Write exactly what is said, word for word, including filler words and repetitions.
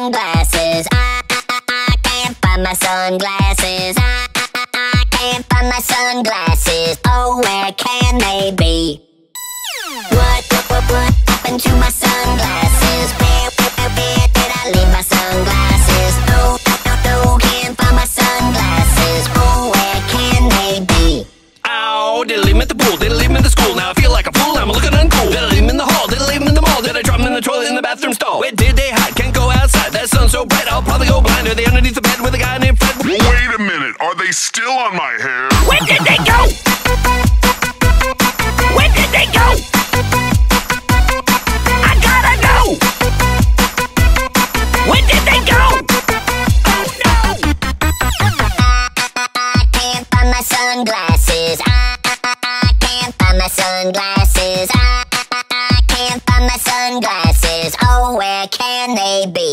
sunglasses. I, I, I can't find my sunglasses. I, I, I can't find my sunglasses. Oh, where can they be? What, what, what, what happened to my sunglasses? Where, where, where did I leave my sunglasses? No, no, no, can't find my sunglasses. Oh, where can they be? Ow, did I leave 'em at the pool? Did I leave 'em in the school? Now I feel like a fool, I'm looking uncool. Did I leave 'em in the hall? Did I leave 'em in the mall? Did I drop 'em in the toilet in the bathroom stall? Where did they hide? Can't go outside, that sun's so bright I'll probably go blind. Are they underneath the bed with a guy named Fred? Wait a minute, are they still on my hair? Where did they go? Where did they go? I gotta know! Where did they go? Oh no! I can't find my sunglasses. I, I, I can't find my sunglasses. I, I, I can't find my sunglasses. Oh, where can they be?